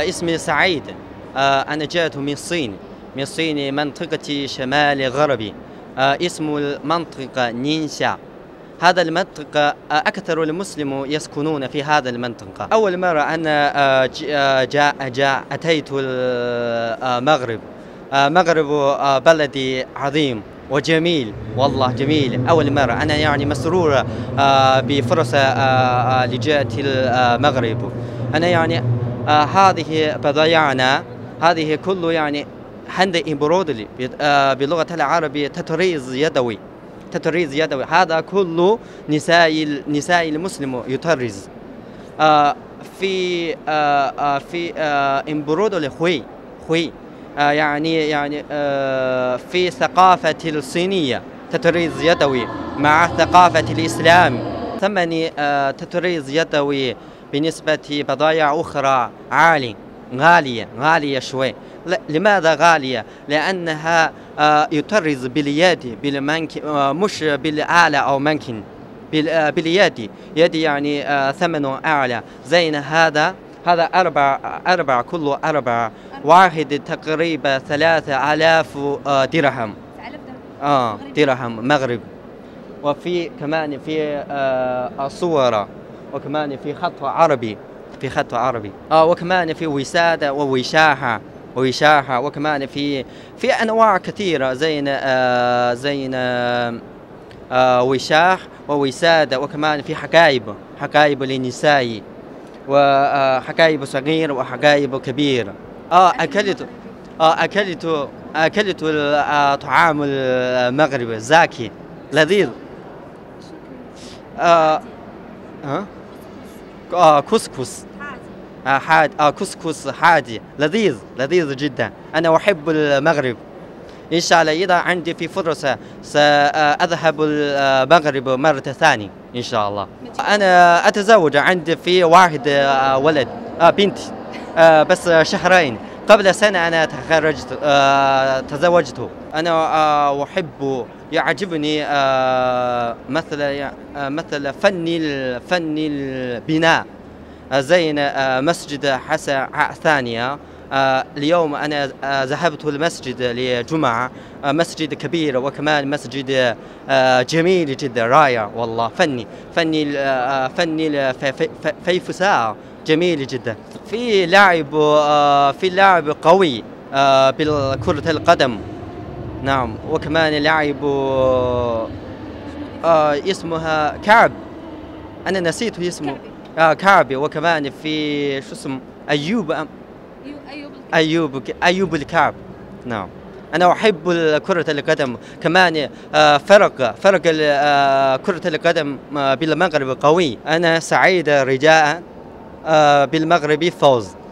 اسمي سعيد. أنا جئت من الصين، من الصين منطقة شمال غربي. اسم المنطقة نينشا. هذا المنطقة أكثر المسلمون يسكنون في هذا المنطقة. أول مرة أنا أتيت المغرب. مغرب بلدي عظيم وجميل، والله جميل. أول مرة أنا يعني مسرور بفرصة لجاءة المغرب. أنا يعني هذه بضايعنا، هذه كله يعني هاند إمبرودري بلغة العربية، تطريز يدوي، تطريز يدوي. هذا كله نساء المسلم يطرز في إمبرودري خوي يعني في ثقافة الصينية تطريز يدوي مع ثقافة الإسلام. ثمني تطريز يدوي بالنسبة بضائع أخرى غالية شوي. لماذا غالية؟ لأنها يطرز باليد، بالمنكن، مش بالآلة أو منكن، باليد. يدي يعني ثمنه أعلى. زين هذا أربع كله أربع، واحد تقريبا 3000 درهم. درهم مغرب. وفي كمان في صورة، وكمان في خط عربي، وكمان في وسادة ووشاحة، وكمان في أنواع كثيرة زين وشاح ووسادة، وكمان في حقائب للنساء، وحقائب صغير وحقائب كبير. أكلت طعام المغرب زاكي لذيذ. كسكس كسكس حادي لذيذ جدا. أنا أحب المغرب. إن شاء الله إذا عندي في فرصة سأذهب المغرب مرة ثانية إن شاء الله. أنا أتزوج، عندي في واحد ولد، بنت، بس شهرين. قبل سنة أنا تزوجته. أنا أحب، يعجبني مثل فن البناء. زين مسجد حسن ثانية. اليوم أنا ذهبت المسجد لجمعة، مسجد كبير، وكمان مسجد جميل جدا، رائع والله. فني في فساعة جميل جدا. في لاعب قوي بالكرة القدم، نعم. وكمان لاعب اسمها كعب، أنا نسيت اسمه. كعبي. وكمان في شو اسمه أيوب الكعب، نعم. أنا أحب كرة القدم. كمان فرق كرة القدم بالمغرب قوي. أنا سعيد رجاء بالمغرب فوز.